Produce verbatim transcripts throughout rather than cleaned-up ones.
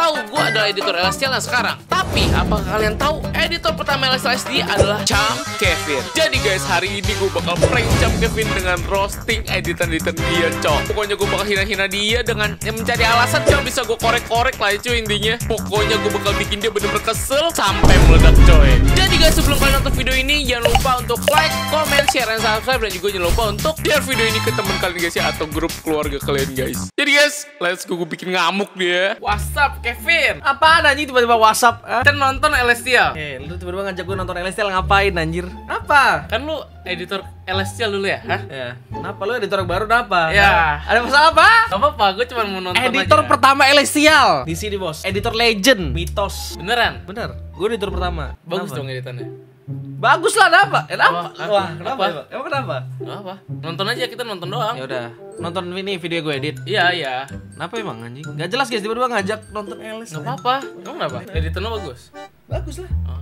tahu gue adalah editor Elestial yang sekarang. Tapi apakah kalian tahu editor pertama Elestial S D adalah Cham Kevin? Jadi guys, hari ini gue bakal prank Cham Kevin dengan roasting editan-editan dia, cok. Pokoknya gue bakal hina-hina dia dengan ya, mencari alasan yang bisa gue korek-korek lah cuy intinya. Pokoknya gue bakal bikin dia bener-bener kesel sampai meledak coy. Jadi guys, sebelum kalian nonton video ini jangan lupa untuk like, comment, share, dan subscribe. Dan juga jangan lupa untuk share video ini ke teman kalian guys ya, atau grup keluarga kalian guys. Jadi guys, let's go, gue bikin ngamuk dia. WhatsApp Kevin. Apaan anjing tiba-tiba WhatsApp? Eh? Kan nonton Elestial. Eh, lu tiba-tiba ngajak gue nonton Elestial ngapain anjir? Apa? Kan lu editor Elestial dulu ya? Hah? Ya. Kenapa lu editor baru apa? Ya. Ada masalah apa? Gak apa-apa, gue cuma mau nonton Editor aja. pertama Elestial. Di sini, Bos. Editor legend, mitos. Beneran? Bener. Gue editor pertama. Bagus Kenapa? dong editannya. Bagus lah, kenapa? Kenapa? Apa? Wah, Apa? kenapa? Emang, emang kenapa? Gak apa? Nonton aja, kita nonton doang. Ya udah, nonton ini video gue edit. Iya, iya. Kenapa emang anjing? Gak jelas guys, tiba-tiba ngajak nonton Eles. Gak apa-apa. Kamu kenapa? Editan lo bagus. Bagus lah. Oh.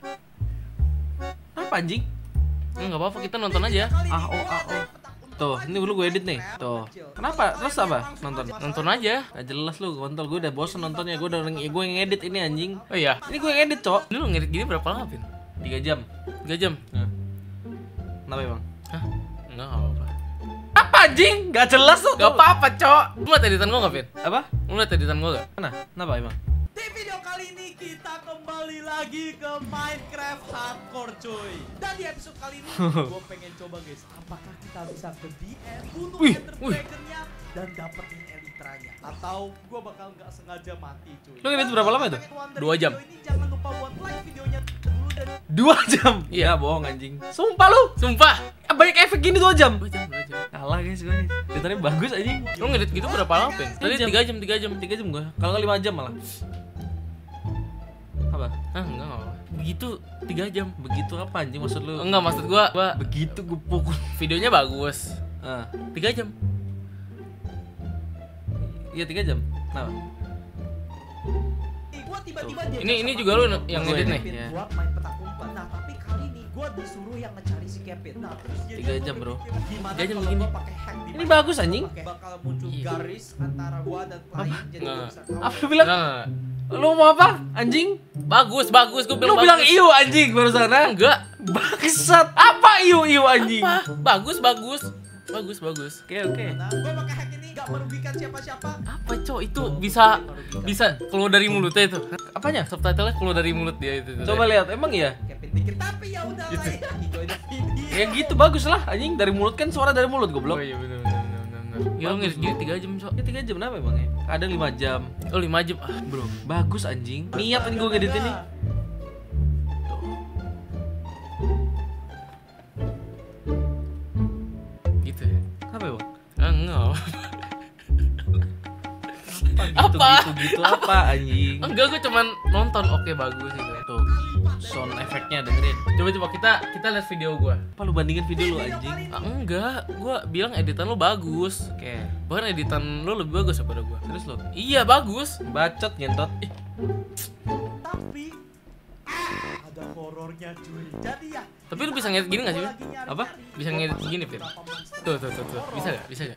Apa anjing? Enggak apa-apa, kita nonton aja. Ah oh ah oh. Tuh, ini dulu gue edit nih. Tuh. Kenapa? Terus apa? Nonton. Nonton aja. Gak jelas lu, kontol. Gue udah bosen nontonnya. Gue udah gue yang edit ini anjing. Oh iya. Ini gue yang edit, Cok. Ini lu ngedit gini berapa lama, Vin? tiga jam. tiga jam? Nah. Kenapa emang? Hah? Enggak, gak apa-apa. Apa anjing? Gak jelas tuh. Gak apa-apa, Cok. Lu liat editan gua gak, Vin? Apa? Lu liat editan gua gak? Mana? Kenapa emang? Di video kali ini kita kembali lagi ke Minecraft Hardcore cuy. Dan di episode kali ini gue pengen coba guys, apakah kita bisa ke D M bunuh Wih, Ender wih. Dragon-nya dan dapetin elytranya, atau gue bakal nggak sengaja mati cuy. Lu ngedit berapa lama itu? Dua jam. Video ini jangan lupa buat like videonya dulu dan Dua jam? Iya. Ya bohong anjing. Sumpah lu. Sumpah. Ah, banyak efek gini dua jam. dua jam, dua jam. Kalah guys gue nih. Editannya bagus anjing. Lu ngedit gitu berapa lama, Vin? Tadi Jam. tiga jam, tiga jam. Tiga jam gue. Kalau nggak lima jam malah. Apa? Hah, enggak, enggak apa-apa. Begitu tiga jam. Begitu apa anjing maksud lu? Enggak, maksud gua, gua Begitu gue pukul. videonya bagus. Ah, tiga jam. iya tiga jam. Kenapa? gue tiba-tiba dia Ini ini juga lu yang Gue ngedit ini. nih. Iya. buat main petak umpet. Nah tapi kali ini gue disuruh yang ngecari si Kevin. Nah terus jadi Tiga gua jam, bro. berpikir, gimana Tiga jam kalau begini. gua pakai hack di Ini bagus anjing. Pakai bakal muncul Iya. garis antara gua dan klien, jadi Nggak. gua bisa tahu. Apa lu bilang? Enggak, enggak, enggak. Lu mau apa? Anjing? Bagus, bagus. Gua Lu bilang bilang bagus. iyo anjing barusan ah? Enggak. Bangsat. Apa iyo iyo anjing? Apa? Bagus, bagus. Bagus, bagus. Oke oke. Nah, gua pakai hack ini gak merugikan siapa-siapa. Apa, Cok? Itu bisa bisa keluar dari mulutnya itu. Apanya? Subtitle-nya keluar dari mulut dia itu. itu. Coba lihat. Emang iya? Kevin pikir tapi ya udah lah ya. Enjoy the video. Ya gitu bagus lah anjing, dari mulut kan suara dari mulut Oh goblok. iya benar benar benar benar. Ya lu ngedit gini tiga jam, Cok. Ya tiga jam kenapa emang ya? Ada lima jam. Oh lima jam. Ah, bro. Bagus anjing. Niat kan gue ngedit ini. Gitu ya. Apa ya bang? Ah, enggak. Apa gitu Apa? gitu gitu apa anjing? Enggak, gue cuman nonton. Oke, bagus itu. Tuh sound efeknya dengerin. Coba coba kita kita lihat video gua. Apa lu bandingin video lu anjing? Ah, enggak, gua bilang editan lu bagus. Oke. Bahkan editan lu lebih bagus daripada gua. Terus lu Iya, bagus. bacot ngentot. Ih, Tapi ah, ada horornya cuy. Jadi ya. Tapi lu bisa ngedit gini nggak sih, gua Vin? lagi nyari-nyari, Apa? Bisa gua ngedit masuk gini, Vin? beberapa monster. Tuh, tuh, tuh, tuh. Bisa gak? Bisa gak?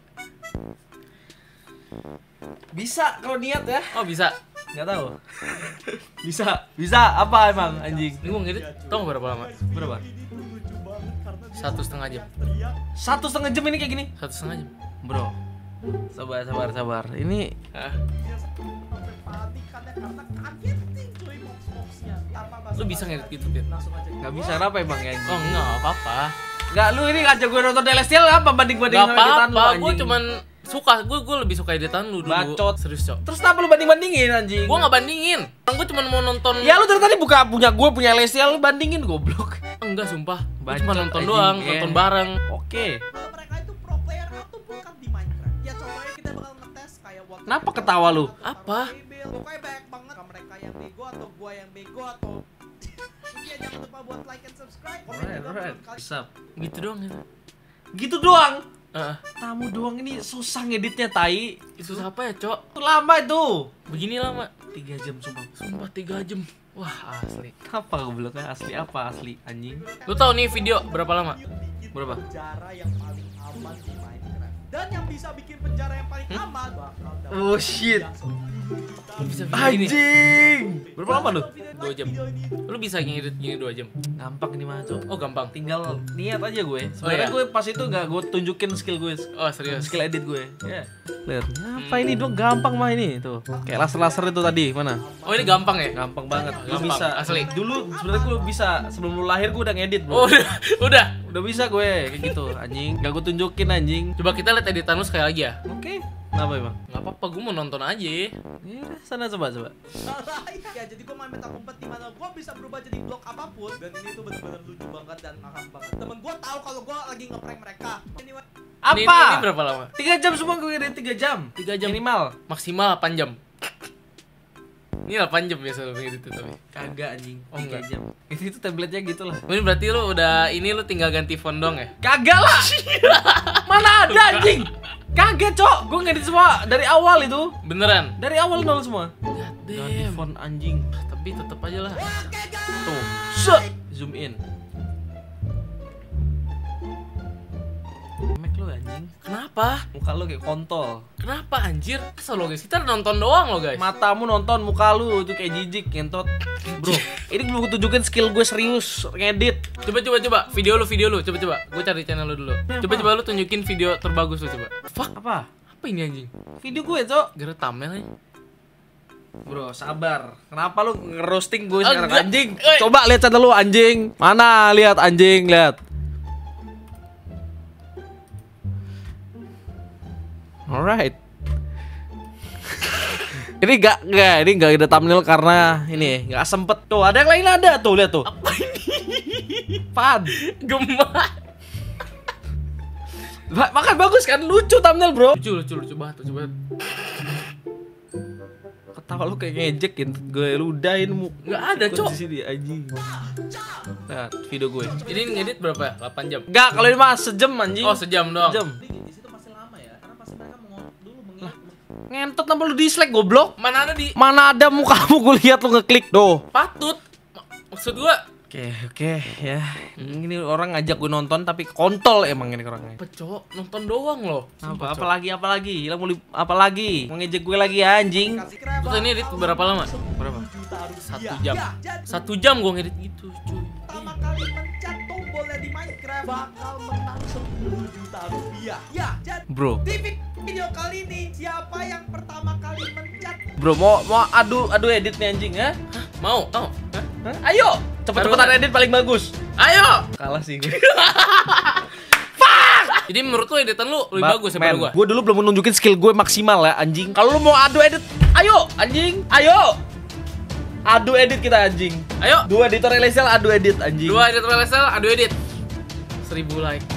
bisa kalau niat ya? Oh, bisa. Nggak tahu. Bisa, bisa apa emang anjing? Ini gua ngedit, tau gak berapa lama? Berapa? Ini tuh lucu banget karena dia Satu setengah jam. teriak. Satu setengah jam ini kayak gini, Satu setengah jam. bro. Sabar, sabar, sabar. Ini Ah, Dia sampai panik karena karena kagetin cuy box-boxnya. Tanpa basa-basi. lu bisa ngedit gitu, Vin? Langsung aja. nggak bisa kenapa emang ya? Oh, enggak apa-apa. Nggak, lu ini ngajak gue nonton Celestial apa banding-banding Gak sama editan lu apa-apa. anjing? Gua cuman suka. Gua gua lebih suka editan lu dulu. Bacot. Serius, Cok. Terus kenapa lu banding-bandingin anjing? Gua nggak bandingin. Gua cuman mau nonton. Ya lu dari tadi buka punya gue punya Celestial lu bandingin goblok. Enggak, sumpah. Gua Bacot, cuma nonton anjing, doang, ya. nonton bareng. Oke. Kalau mereka itu pro player atau bukan di Minecraft. Ya contohnya kita bakal ngetes kayak what Kenapa ketawa lu? Apa? Pokoknya banyak banget mereka yang bego atau gua yang bego atau ya jangan lupa buat like and subscribe. Komen Alright, juga alright. menurut kalian. Sap. Gitu doang itu. Gitu doang. Ah, Tamu doang ini susah ngeditnya tai. itu apa ya, Cok? Itu lama itu. Begini lama. tiga jam sumpah. Sumpah tiga jam. Wah, asli. Apa gobloknya asli apa asli anjing? Lu tahu nih video berapa lama? Bikin Berapa? penjara yang paling aman di Minecraft. Dan yang bisa bikin penjara yang paling aman bakal dapat Oh shit. Bisa video ini. Anjing. Berapa lama lu? Dua jam. Lu bisa ngedit gini dua jam. Gampang ini mah, Cok. Oh gampang. Tinggal niat aja gue. Sebenarnya iya? gue pas itu gak gue tunjukin skill gue, Oh serius. skill edit gue. Ya. Lihat. Apa ini dong gampang mah ini tuh. Kayak laser-laser itu tadi mana? Oh ini gampang ya? Gampang banget. Gue Gampang, bisa. asli. Dulu sebenarnya gue bisa sebelum lu lahir gue udah ngedit, Oh Bro. udah. Udah. Udah bisa gue kayak gitu, anjing. Gak gue tunjukin anjing. Coba kita lihat editan lu sekali lagi ya. Oke. Kenapa emang? Nggak apa-apa, gue mau nonton aja. Ya udah, sana coba coba. ya jadi gue main meta kompet di mana gue bisa berubah jadi blok apapun dan ini tuh bener-bener lucu banget dan ngakak banget. Temen gue tahu kalau gue lagi ngeprank mereka. Anyway, Apa? Ini, ini berapa lama? Tiga jam semua gue ngedit tiga jam. Tiga jam. Minimal. Maksimal delapan jam. Ini delapan jam biasa lu ngedit itu tapi. Kagak anjing. Oh, Tiga enggak. jam. Itu itu tabletnya gitu lah. Ini berarti lu udah ini lu tinggal ganti font dong ya? Kagak lah. Mana ada anjing? Kagak, Cok. Gue ngedit semua dari awal itu. Beneran? Dari awal nol semua. God Ganti damn. font anjing. Tapi tetep aja lah. Tuh. Set. Zoom in. Mac lu anjing. Kenapa? Muka lu kayak kontol. Kenapa anjir? Kesel lo guys, kita nonton doang lo guys. Matamu nonton, muka lu itu kayak jijik ngentot. Bro, ini belum gue tunjukin skill gue serius ngedit. Coba coba coba, video lu video lu, coba coba. Gue cari channel lu dulu. Coba coba lu tunjukin video terbagus lu coba. Fuck, Apa? apa ini anjing? Video gue, Cok. Gara thumbnail aja. Bro, sabar. Kenapa lu ngerosting gue Ah, sekarang enggak. anjing? Eh. Coba lihat channel lu anjing. Mana? Lihat anjing, lihat. Alright. Ini gak, gak, ini gak ada thumbnail karena ini gak sempet. Tuh, ada yang lain ada tuh, lihat tuh. Apa ini? Pan. Gemak. Ba- Makan bagus kan, lucu thumbnail, bro. Lucu lucu lucu banget, lucu banget. Ketawa lu kayak ngejek ya, gue ludahin mu. Nggak ada, Cok. Di sini anjing. Nah, video gue. Ini ngedit berapa ya? delapan jam. Enggak, kalau ini mah sejam anjing. Oh, sejam doang. Sejam. di, di situ masih lama ya karena pasti mereka mau dulu mengingat. Ngentot kenapa lu dislike goblok? Mana ada di Mana ada mukamu gue lihat lu ngeklik tuh. patut. Ma- Maksud gua Oke, oke ya. Ini orang ngajak gue nonton tapi kontol emang ini orangnya. apa, Cok? Nonton doang loh. Apa apalagi apalagi? Hilang mau li- apalagi? Mau ngejek gue lagi ya, anjing. Kasih krep. Terus ini edit berapa lama? Berapa? Juta rupiah. Satu jam. Ya, jadi Satu jam gua ngedit gitu, cuy. pertama kali mencet tombolnya di Minecraft bakal menang sepuluh juta rupiah. Ya, jadi Bro, di video kali ini siapa yang pertama kali mencet bro mau mau adu adu edit nih anjing ya? Hah? Mau? Mau? Hah? Hah? Ayo, cepet-cepetan edit paling bagus. Ayo. Kalah sih gue. Jadi menurut lu editan lu lebih bagus daripada gua? Gue dulu belum nunjukin skill gue maksimal ya anjing. Kalau lu mau adu edit, ayo anjing, ayo. Adu edit kita anjing. Ayo. Dua editor Elesial adu edit anjing. Dua editor Lesel, adu edit. Seribu like.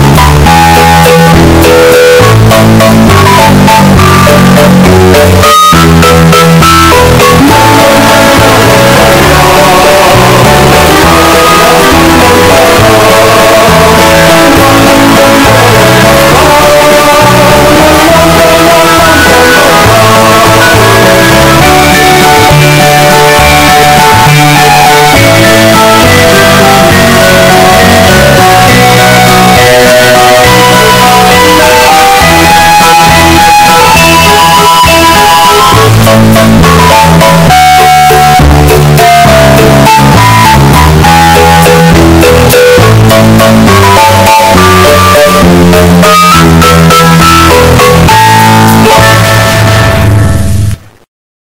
We'll be right back.